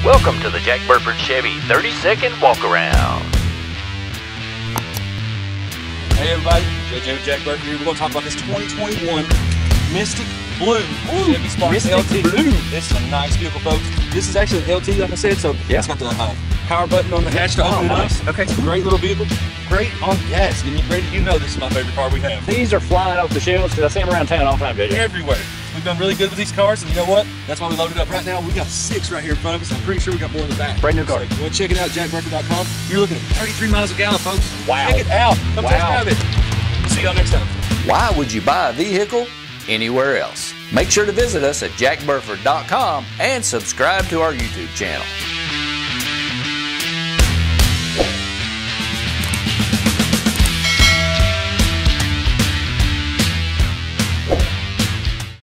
Welcome to the Jack Burford Chevy 30-second walk around. Hey everybody, JJ with Jack Burford here. We're going to talk about this 2021 Mystic Blue Chevy Spark LT. Blue. This is a nice vehicle, folks. This is actually an LT, like I said, so it's got the power button on the hatch to open it up. Okay. It's a great little vehicle. Great on gas. And you know this is my favorite car we have. These are flying off the shelves because I see them around town all the time, JJ. Everywhere. We've done really good with these cars, and you know what? That's why we loaded up right now. We got 6 right here in front of us. I'm pretty sure we got more in the back. Brand new car. So you want to check it out, jackburford.com. You're looking at 33 miles a gallon, folks. Wow. Check it out. Come test drive it. See y'all next time. Why would you buy a vehicle anywhere else? Make sure to visit us at jackburford.com and subscribe to our YouTube channel.